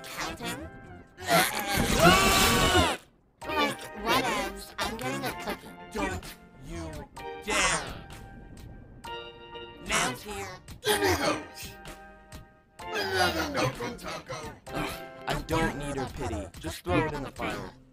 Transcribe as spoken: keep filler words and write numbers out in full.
counting? Like, whatevs. I'm getting a cookie. Don't you dare! Nail's here. Another no taco. I don't need her pity. Just throw it in the fire.